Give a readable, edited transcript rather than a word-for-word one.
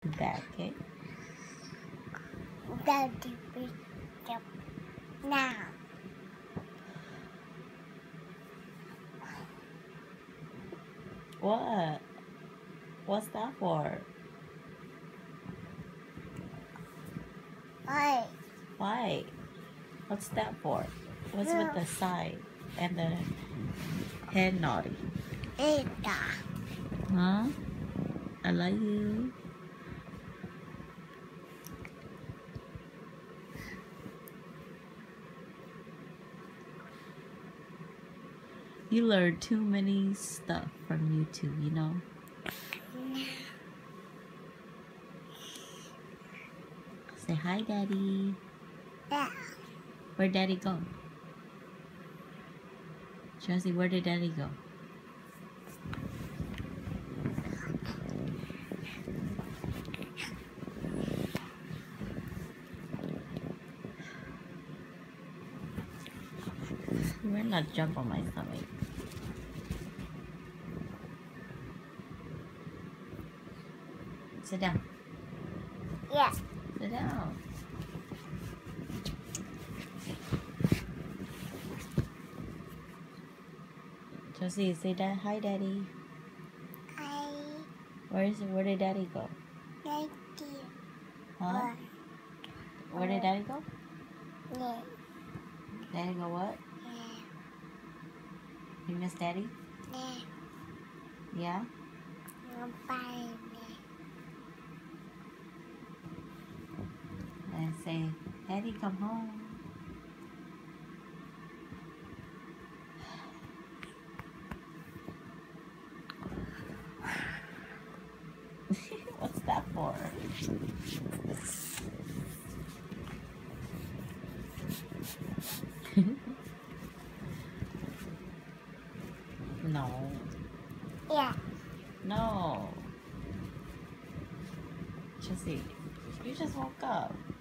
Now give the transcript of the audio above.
Back, okay? Daddy, pick up now. What? What's that for? Why? Why? What's that for? What's with the side and the head naughty? Ada. Huh? I love you. You learn too many stuff from YouTube, you know? Say hi, Daddy. Yeah. Where'd Daddy go? Josie, where did Daddy go? You better not jump on my stomach. Sit down. Yeah. Sit down. Josie, say that hi, Daddy. Where did Daddy go? Daddy. Huh? Where did Daddy go? Yeah. Daddy go what? Yeah. You miss Daddy? Yeah. Yeah? Bye. And say, Daddy, come home. What's that for? No. Yeah. No. Josie, you just woke up.